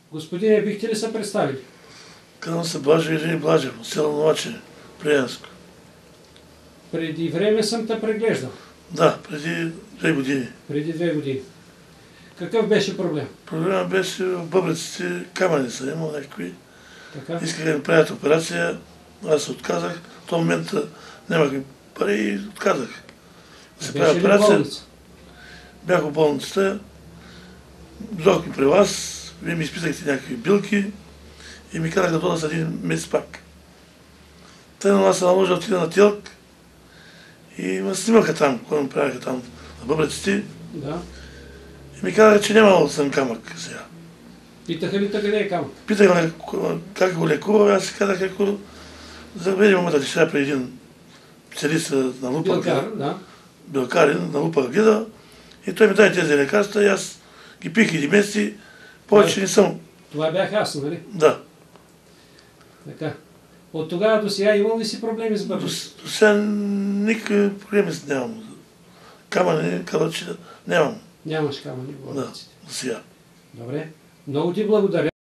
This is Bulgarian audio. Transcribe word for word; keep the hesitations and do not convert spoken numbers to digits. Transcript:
Господине, бихте ли се представили? Казвам се Блажо Ирин Блажев, от село Новаче, Приянско. Преди време съм те преглеждал. Да, преди две години. Преди две години. Какъв беше проблем? Проблемът беше в бъбреците, камъни са имал някакви. Така? Искаха да ми правят операция, аз се отказах. В този момент нямах пари и отказах. Да се прави операция. Болница? Бях в болницата. Дойдох ми при вас, вие ми изписахте някакви билки и ми казаха да дойда за един месец пак. Тъй на нас се наложи да отида на ТЕЛК и ме снимаха там, когато ме правяха там на бъбреците. Да. И ми казаха, че нямало да съм камък сега. Питаха ли те къде е камък? Питаха как го лекува, аз си казах, ако заведи момента дъщеря при един специалист на лупа. Билкар, да. Билкарин, на лупа гледа. И той ми даде тези лекарства и аз ги пих един месец и повече не съм. Това бях аз, нали? Да. Така. От тогава до сега имал ли си проблеми с бъбреците? До, до сега никакви проблеми нямам. Камъни, калъчи нямам. Нямаш камъни в бъбреците. Да, до сега. Добре. Много ти благодаря.